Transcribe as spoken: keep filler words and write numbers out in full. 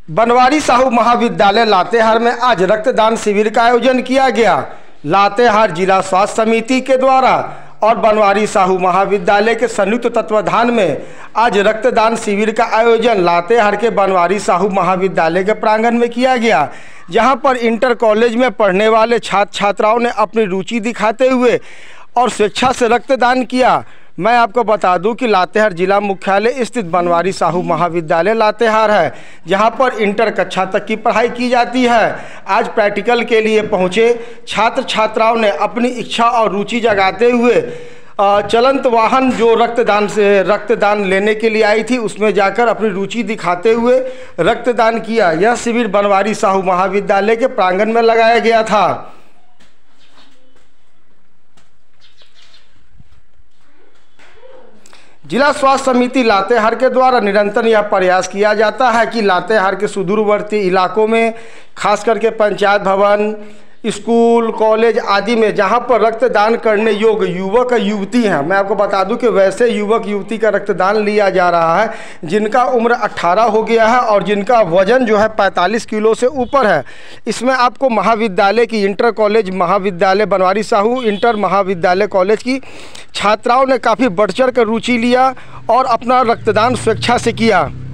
बनवारी साहू महाविद्यालय लातेहार में आज रक्तदान शिविर का आयोजन किया गया। लातेहार जिला स्वास्थ्य समिति के द्वारा और बनवारी साहू महाविद्यालय के संयुक्त तत्वाधान में आज रक्तदान शिविर का आयोजन लातेहार के बनवारी साहू महाविद्यालय के प्रांगण में किया गया, जहां पर इंटर कॉलेज में पढ़ने वाले छात्र छात्राओं ने अपनी रुचि दिखाते हुए और स्वेच्छा से रक्तदान किया। मैं आपको बता दूं कि लातेहार जिला मुख्यालय स्थित बनवारी साहू महाविद्यालय लातेहार है, जहां पर इंटर कक्षा तक की पढ़ाई की जाती है। आज प्रैक्टिकल के लिए पहुंचे छात्र छात्राओं ने अपनी इच्छा और रुचि जगाते हुए चलंत वाहन जो रक्तदान से रक्तदान लेने के लिए आई थी उसमें जाकर अपनी रुचि दिखाते हुए रक्तदान किया। यह शिविर बनवारी साहू महाविद्यालय के प्रांगण में लगाया गया था। जिला स्वास्थ्य समिति लातेहार के द्वारा निरंतर यह प्रयास किया जाता है कि लातेहार के सुदूरवर्ती इलाकों में खास करके पंचायत भवन, स्कूल, कॉलेज आदि में जहां पर रक्तदान करने योग्य युवक युवती हैं, मैं आपको बता दूं कि वैसे युवक युवती का रक्तदान लिया जा रहा है जिनका उम्र अठारह हो गया है और जिनका वजन जो है पैंतालीस किलो से ऊपर है। इसमें आपको महाविद्यालय की इंटर कॉलेज महाविद्यालय बनवारी साहू इंटर महाविद्यालय कॉलेज की छात्राओं ने काफ़ी बढ़ चढ़ कर रुचि लिया और अपना रक्तदान स्वेच्छा से किया।